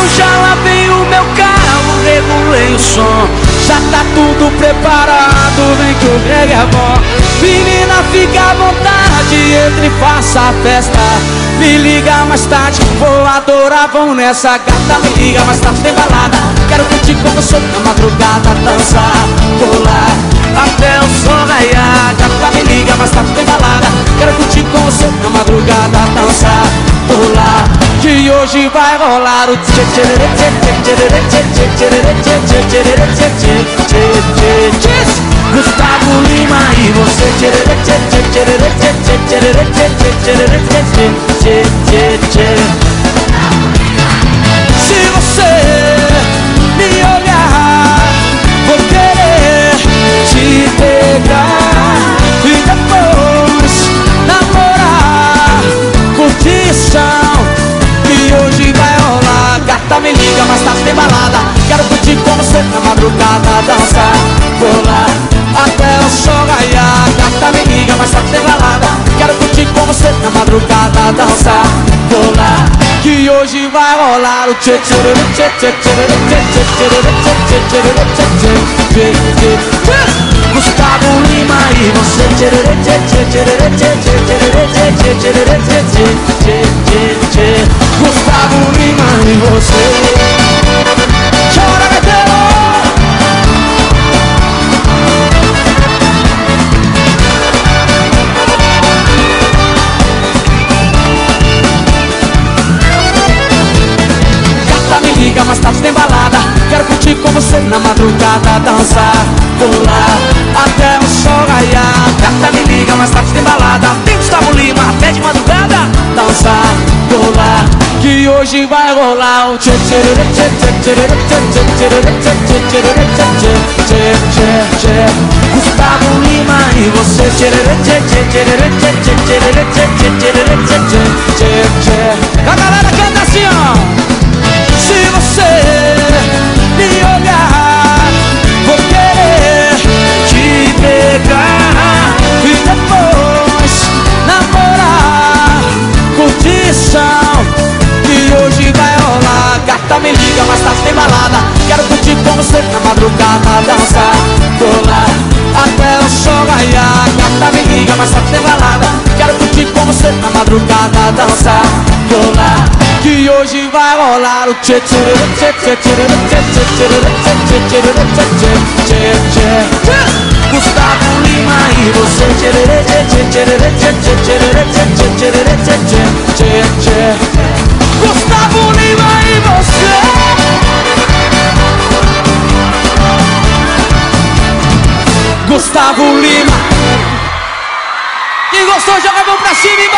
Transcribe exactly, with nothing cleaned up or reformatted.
já lavei o meu carro, regulei o som, já tá tudo preparado, vem que o reggae é bom. Menina, fica à vontade, entre e faça a festa. Me liga mais tarde, vou adorar, vão nessa gata. Me liga mais tarde, tem balada. Quero curtir com você na madrugada, dançar, pular até o sol raiar. Gata, me liga mais tarde, tem balada. Quero curtir com você na madrugada, dançar, pular, que hoje vai rolar o tchê tchê tchê tchê tchê tchê tchê tchê tchê tchê tchê tchê tchê. Gustavo Lima e você tchê tchê tchê tchê tchê tchê tchê tchê tchê tchê tchê. Se você me olhar, vou querer te pegar e depois namorar, curtição, que hoje vai rolar. Gata, me liga, mas tá sem balada. Quero curtir com você na madrugada, dançar, pular até o sol raiar. Gata, me liga, mas tá sem balada. Quero curtir com você na madrugada, dançar, pular, que hoje vai rolar o tchê tchê tchê tchê tchê tchê tchê tchê tchê tchê. Gustavo Lima e você tchê tchê tchê tchê tchê tchê tchê tchê tchê tchê. Gustavo Lima e você. Chora, Betelo! Liga, mais tarde tem balada. Quero curtir com você na madrugada, dançar, pular até o sol raiar. Gata, me liga, mais tarde tem balada. Tem Gustavo Lima até de madrugada, dançar, pular, que hoje vai rolar o tchê tchê tchê tchê tchê tchê tchê tchê tchê tchê. Gustavo Lima e você tchê tchê tchê tchê tchê tchê tchê tchê. A galera canta assim, ó. Se você me olhar, vou querer te pegar e depois namorar, curtição, que hoje vai rolar. Gata, me liga, mas tá sem balada. Quero curtir com você na madrugada, dançar, pular até o sol raiar. Gata, me liga, mas tá sem balada. Quero curtir com você na madrugada, dançar, pular, que hoje vai rolar o tchê tchê tchê tchê tchê tchê tchê tchê tchê. Gustavo Lima e você tchê tchê tchê tchê tchê tchê tchê. Gustavo Lima e você. Gustavo Lima. Quem gostou, joga a mão pra cima e